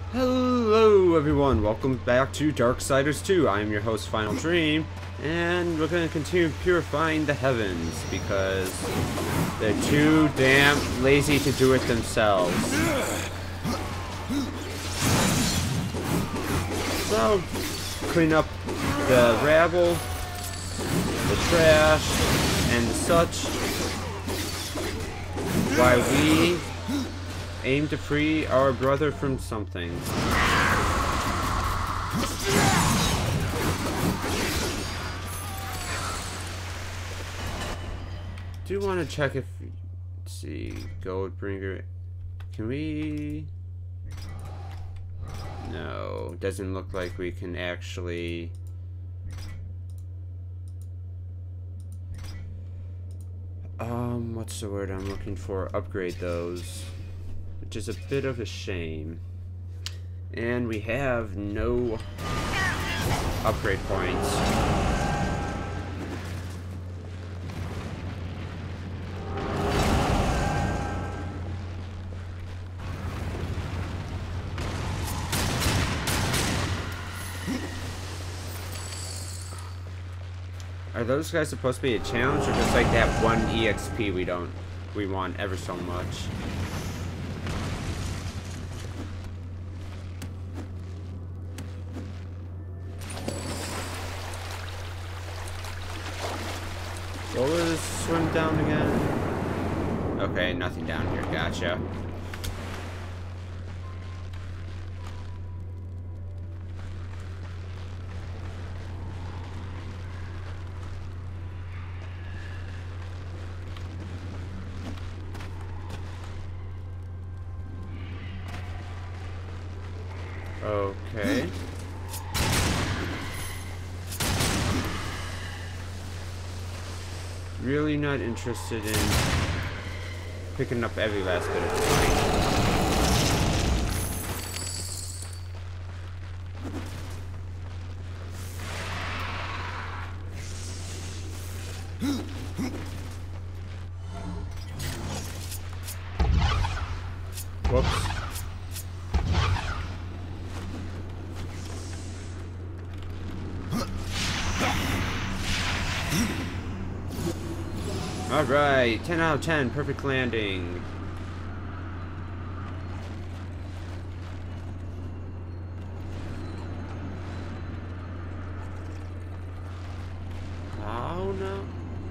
Hello everyone, welcome back to Darksiders 2. I am your host, Final Dream, and we're going to continue purifying the heavens because they're too damn lazy to do it themselves. So, clean up the rabble, the trash, and such, while we aim to free our brother from something. Do want to check if, let's see, Goldbringer, can we? No, doesn't look like we can actually. What's the word I'm looking for? Upgrade those. Which is a bit of a shame. And we have no upgrade points. Are those guys supposed to be a challenge, or just like that one EXP we want ever so much? What was swim down again? Okay, nothing down here, gotcha. Okay. Really not interested in picking up every last bit of fight. Whoops. Alright, 10 out of 10, perfect landing. Oh no.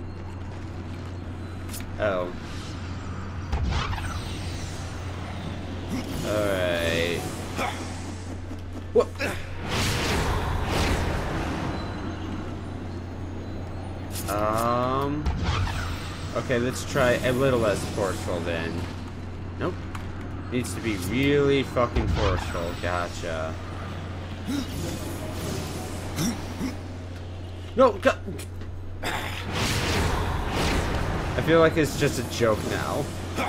Oh. Alright. What? Okay, let's try a little less forceful then. Nope. Needs to be really fucking forceful. Gotcha. No, God. I feel like it's just a joke now.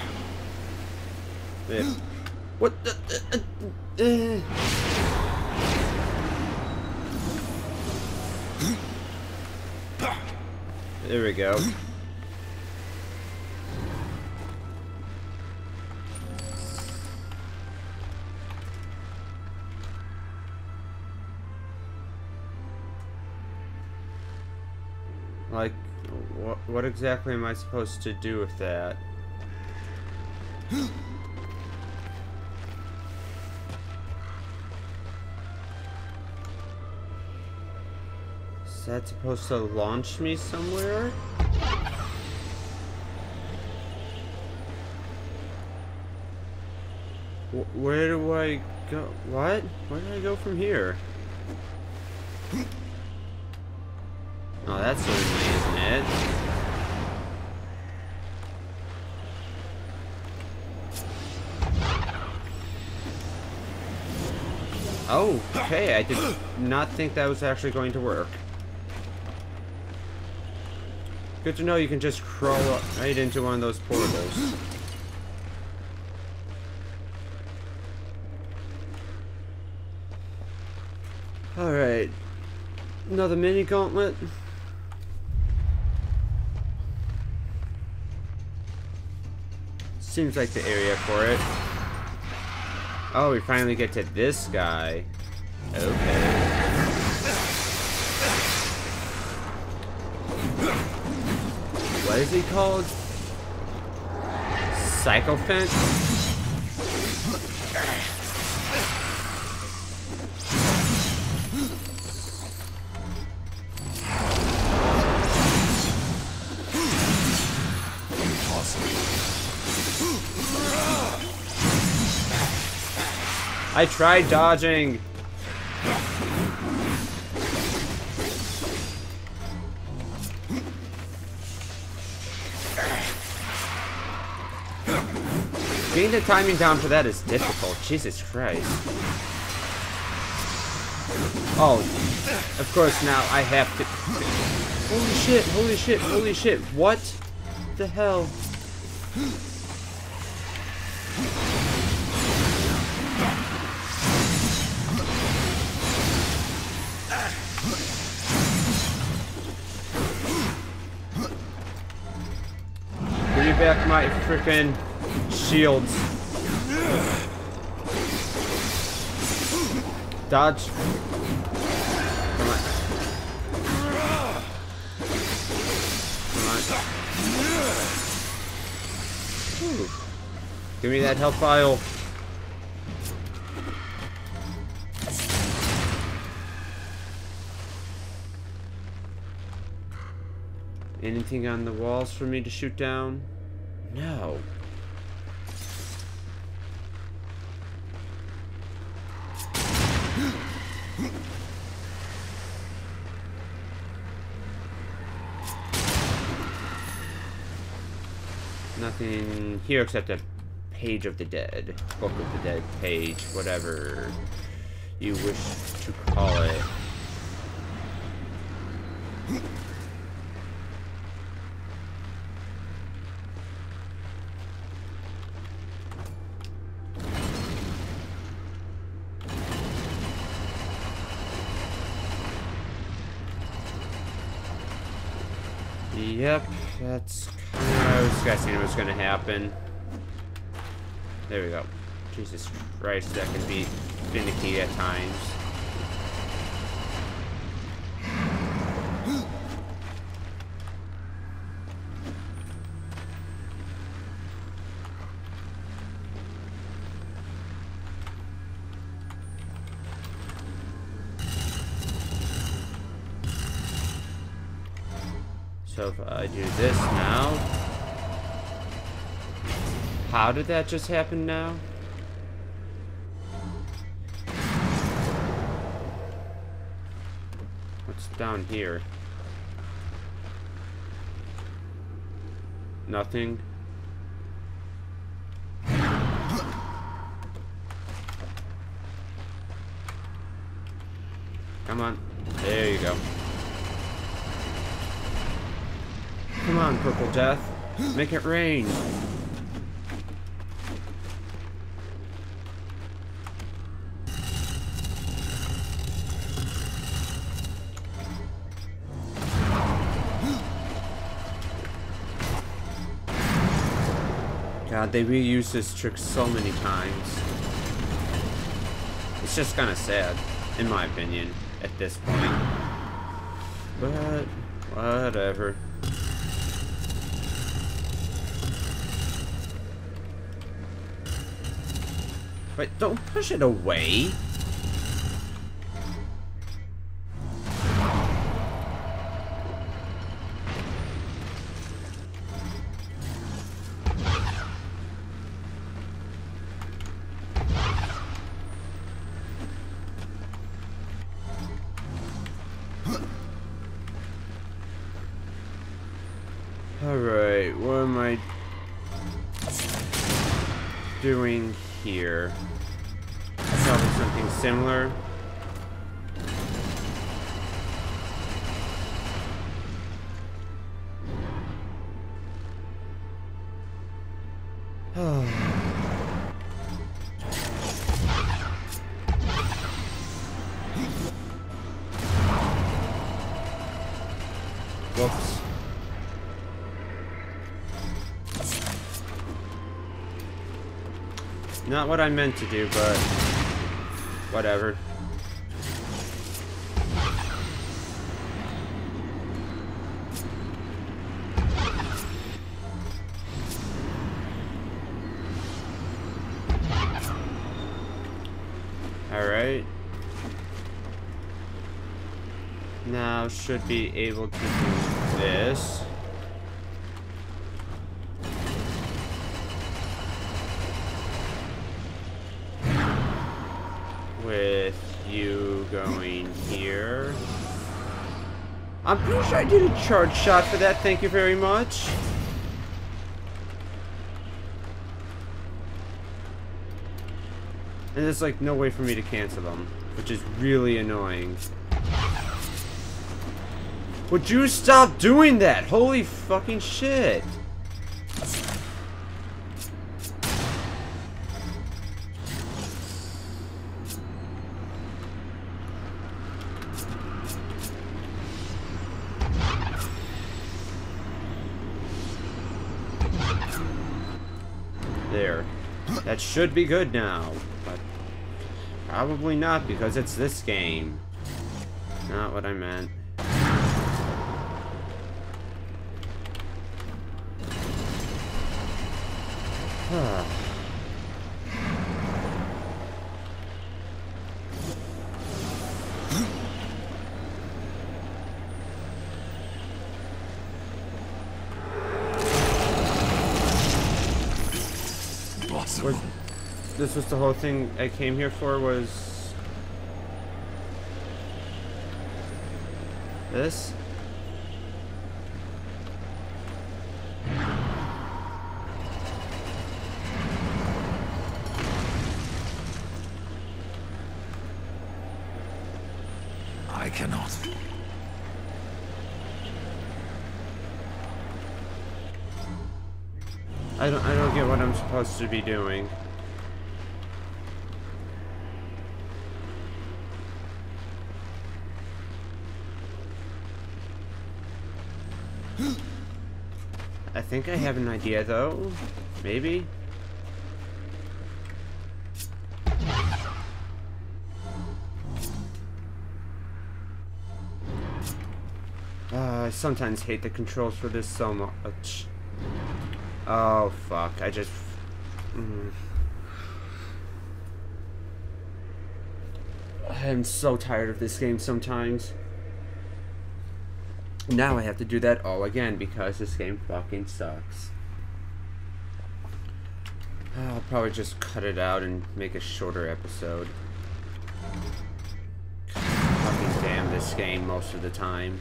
Yeah. What the? There we go. Like, what exactly am I supposed to do with that? Is that supposed to launch me somewhere? Where do I go? What? Where do I go from here? Oh, that certainly isn't it. Oh, okay, I did not think that was actually going to work. Good to know you can just crawl right into one of those portals. Alright. Another mini gauntlet. Seems like the area for it. Oh, we finally get to this guy. Okay. What is he called? Sycophant? I tried dodging. Getting the timing down for that is difficult. Jesus Christ. Oh, of course now I have to... Holy shit, holy shit, holy shit. What the hell? Give me back my frickin' shields. Dodge. Come on. Come on. Whew. Give me that health vial. Anything on the walls for me to shoot down? No. Nothing here except a page of the dead. Book of the dead page, whatever you wish to call it. Yep, that's kind of what I was guessing was going to happen. There we go. Jesus Christ, that can be finicky at times. So if I do this now... How did that just happen now? What's down here? Nothing. Come on. There you go. Come on, Purple Death. Make it rain. God, they reuse this trick so many times. It's just kind of sad, in my opinion, at this point. But, whatever. Wait, don't push it away. Alright, what am I doing here? Probably something similar. Whoops. No, not what I meant to do, but whatever. Alright. Now should be able to do this. With you going here. I'm pretty sure I did a charge shot for that, thank you very much. And there's like no way for me to cancel them, which is really annoying. Would you stop doing that? Holy fucking shit. There. That should be good now, but probably not because it's this game. Not what I meant. This was the whole thing I came here for, was this? I cannot. I don't get what I'm supposed to be doing. I think I have an idea though. Maybe. I sometimes hate the controls for this so much. Oh fuck, I just... I'm so tired of this game sometimes. Now I have to do that all again because this game fucking sucks. I'll probably just cut it out and make a shorter episode. Fucking damn this game most of the time.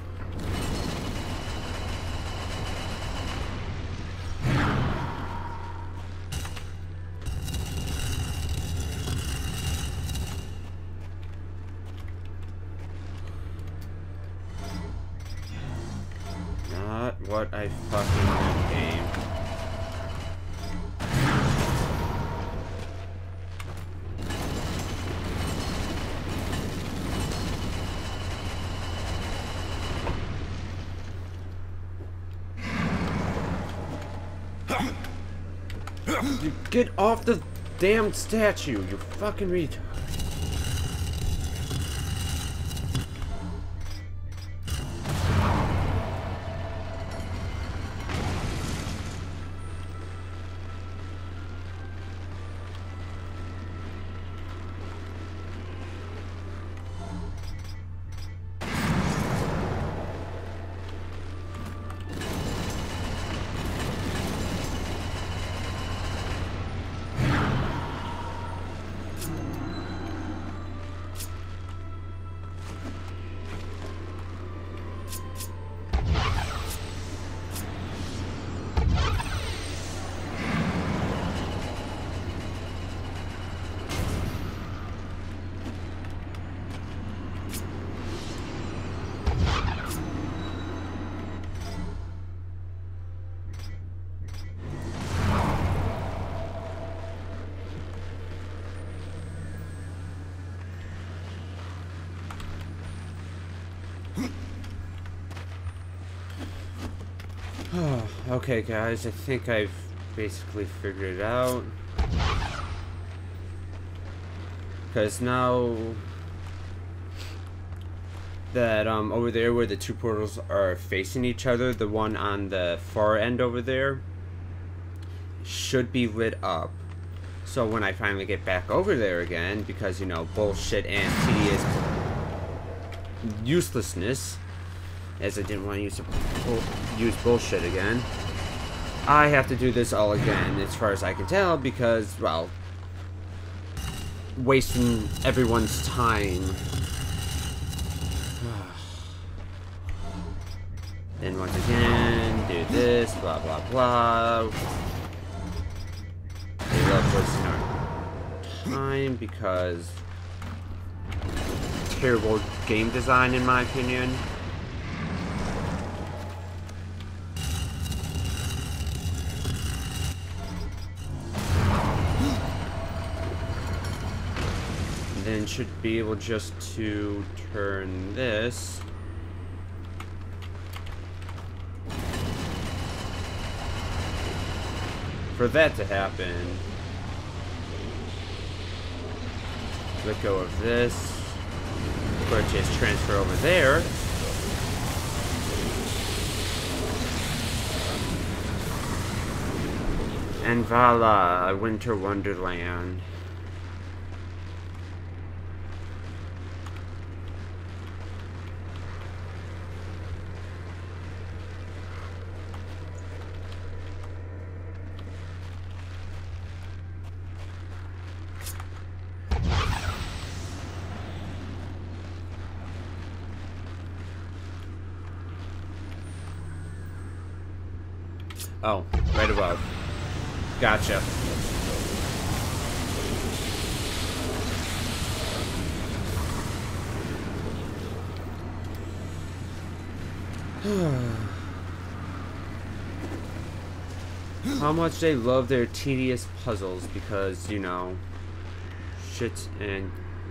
What I fucking meant, game. You get off the damn statue, you fucking retard. Okay guys, I think I've basically figured it out. Because now that over there where the two portals are facing each other, the one on the far end over there should be lit up. So when I finally get back over there again, because, you know, bullshit and tedious uselessness, as I didn't want to use bullshit again, I have to do this all again, as far as I can tell, because, well, wasting everyone's time. Then once again, do this, blah blah blah. They love wasting our time because terrible game design, in my opinion. And then should be able just to turn this. For that to happen, let go of this, purchase transfer over there, and voila, a winter wonderland. Oh, right above. Gotcha. How much they love their tedious puzzles because, you know, shit and...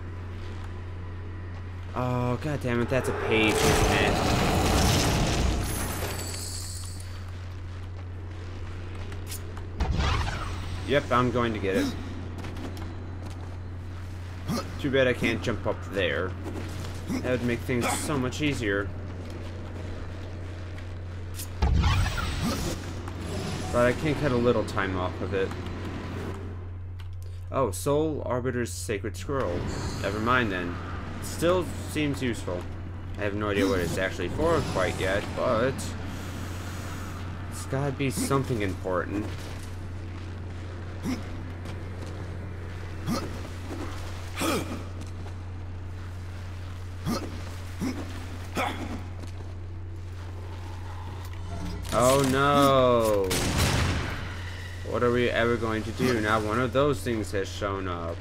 Oh, god damn it, that's a page, isn't it? Yep, I'm going to get it. Too bad I can't jump up there. That would make things so much easier. But I can cut a little time off of it. Oh, Soul Arbiter's Sacred Scroll. Never mind then. Still seems useful. I have no idea what it's actually for quite yet, but it's gotta be something important. Oh no! What are we ever going to do? Now one of those things has shown up.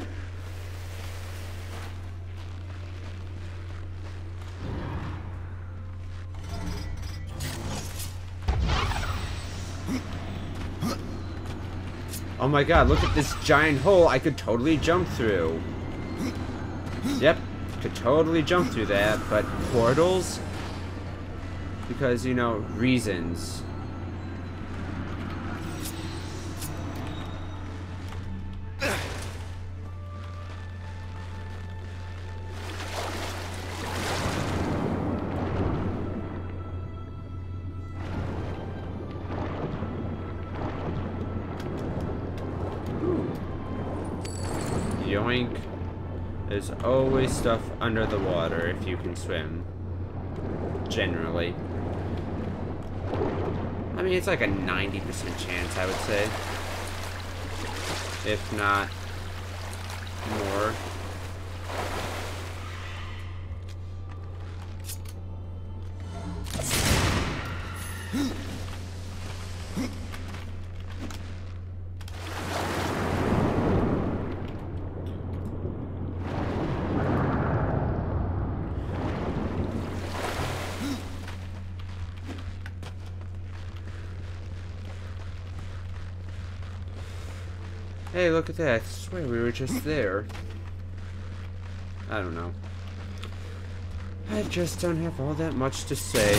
Oh my god, look at this giant hole I could totally jump through. Yep, could totally jump through that, but portals? Because, you know, reasons. Yoink. There's always stuff under the water if you can swim. Generally. I mean, it's like a 90% chance, I would say. If not more. Hey, look at that. I swear we were just there. I don't know. I just don't have all that much to say.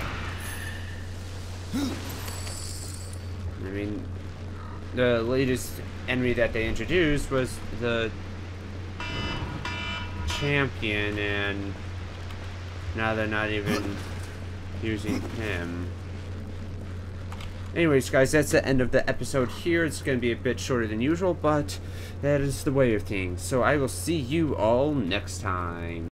I mean, the latest enemy that they introduced was the champion, and now they're not even using him. Anyways, guys, that's the end of the episode here. It's going to be a bit shorter than usual, but that is the way of things. So I will see you all next time.